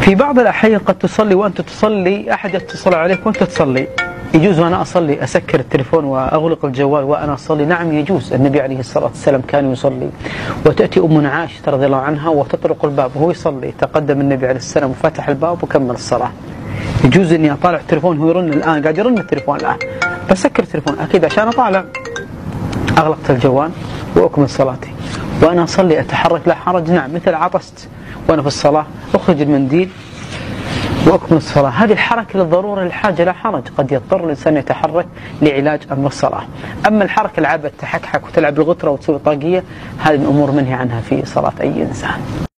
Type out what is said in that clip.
في بعض الأحيان قد تصلي وأنت تصلي، أحد يتصل عليك وأنت تصلي، يجوز وأنا أصلي أسكر التليفون وأغلق الجوال وأنا أصلي؟ نعم يجوز. النبي عليه الصلاة والسلام كان يصلي وتأتي أمنا عائشة رضي الله عنها وتطرق الباب وهو يصلي، تقدم النبي عليه السلام وفتح الباب وكمل الصلاة. يجوز إني أطالع التليفون هو يرن الآن، قاعد يرن التليفون الآن، بسكر التليفون أكيد عشان أطالع، أغلقت الجوال وأكمل صلاتي وأنا أصلي. أتحرك لا حرج، نعم، مثل عطست وأنا في الصلاة أخرج المنديل وأكمل الصلاة. هذه الحركة للضرورة للحاجة لا حرج، قد يضطر الإنسان يتحرك لعلاج أمر الصلاة. أما الحركة العبث تحكحك وتلعب الغترة وتسوي طاقية، هذه الأمور منهي عنها في صلاة أي إنسان.